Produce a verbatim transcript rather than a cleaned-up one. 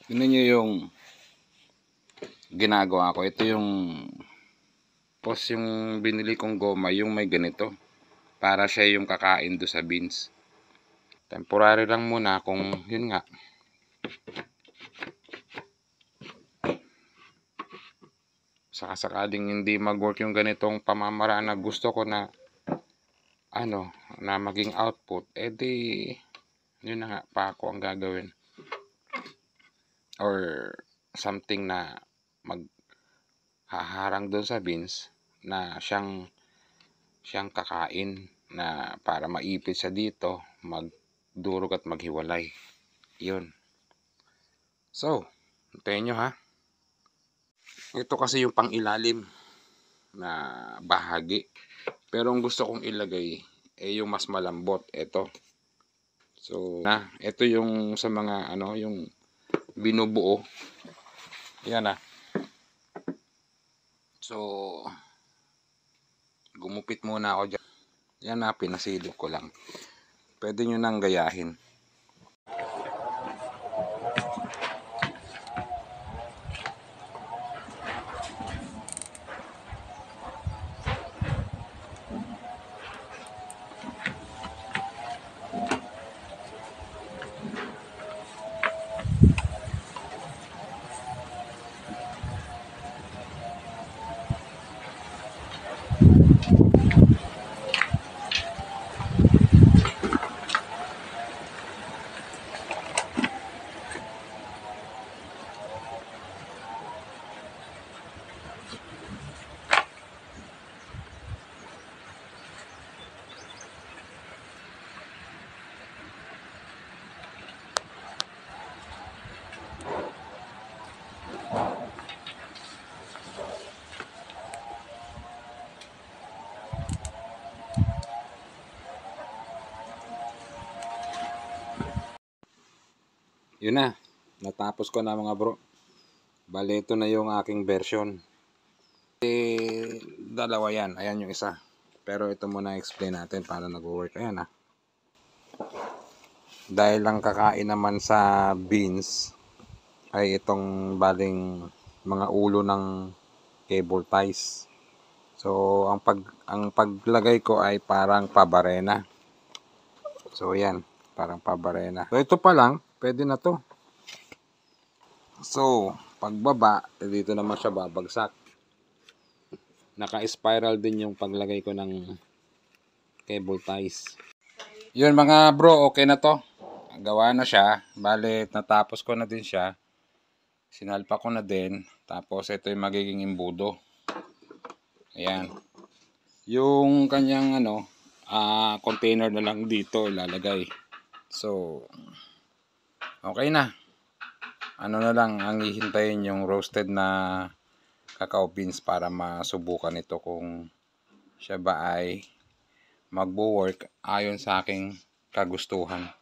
Tingnan nyo yung ginagawa ko. Ito yung pos yung binili kong goma, yung may ganito. Para siya yung kakain do sa beans. Temporary lang muna kung yun nga. Sakasakaling hindi mag-work yung ganitong pamamaraan na gusto ko na ano, na maging output, edi yun na nga, pako ang gagawin. Or something na maghaharang doon sa beans na siyang siyang kakain na para maipit sa dito, magdurog at maghiwalay. Yun. So, hintayin nyo ha. Ito kasi yung pang-ilalim na bahagi. Pero ang gusto kong ilagay eh yung mas malambot. Ito. So, na, ito yung sa mga ano, yung binubuo. Yan ah. So, gumupit muna ako dyan. Yan na, pinasilip ko lang. Pwede nyo nang gayahin. Yun na, natapos ko na mga bro. Bale, ito na yung aking version. Eh, dalawa yan. Ayan yung isa. Pero ito muna explain natin paano nag-work. Ayan ah. Dahil lang kakain naman sa beans ay itong baling mga ulo ng cable ties. So, ang pag ang paglagay ko ay parang pabarena. So, ayan, parang pabarena. So, ito pa lang, pwede na to. So, pagbaba, dito naman siya babagsak. Naka-spiral din yung paglagay ko ng cable ties. Yun mga bro, okay na to. Gawa na siya. Bale, natapos ko na din siya. Sinalpa ko na din. Tapos, ito yung magiging imbudo. Ayan. Yung kanyang ano, uh, container na lang dito ilalagay. So, okay na. Ano na lang ang hihintayin yung roasted na cacao beans para masubukan ito kung siya ba ay magbo-work ayon sa aking kagustuhan.